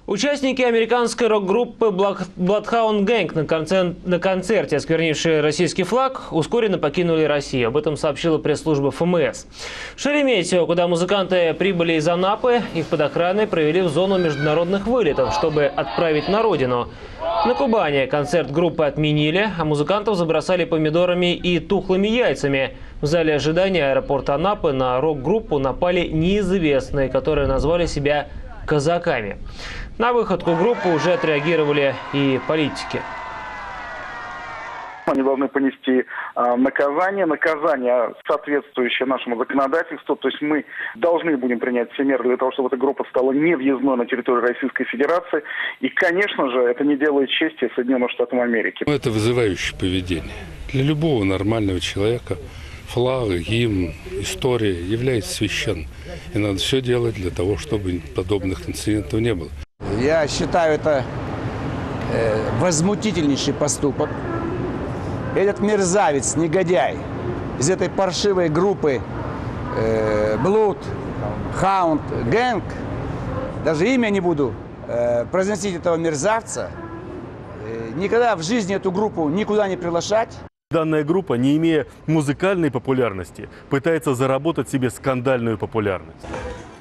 Участники американской рок-группы Bloodhound Gang на концерте, осквернившие российский флаг, ускоренно покинули Россию. Об этом сообщила пресс-служба ФМС. В Шереметьево, куда музыканты прибыли из Анапы, их под охраной провели в зону международных вылетов, чтобы отправить на родину. На Кубани концерт группы отменили, а музыкантов забросали помидорами и тухлыми яйцами. В зале ожидания аэропорта Анапы на рок-группу напали неизвестные, которые назвали себя казаками. На выходку группы уже отреагировали и политики. Они должны понести наказание соответствующее нашему законодательству. То есть мы должны будем принять все меры для того, чтобы эта группа стала невъездной на территорию Российской Федерации. И, конечно же, это не делает чести Соединенным Штатам Америки. Это вызывающее поведение. Для любого нормального человека флаг, гимн, история является священным. И надо все делать для того, чтобы подобных инцидентов не было. Я считаю, это возмутительнейший поступок. Этот мерзавец, негодяй из этой паршивой группы Bloodhound Gang, даже имя не буду произносить этого мерзавца, никогда в жизни эту группу никуда не приглашать. Данная группа, не имея музыкальной популярности, пытается заработать себе скандальную популярность.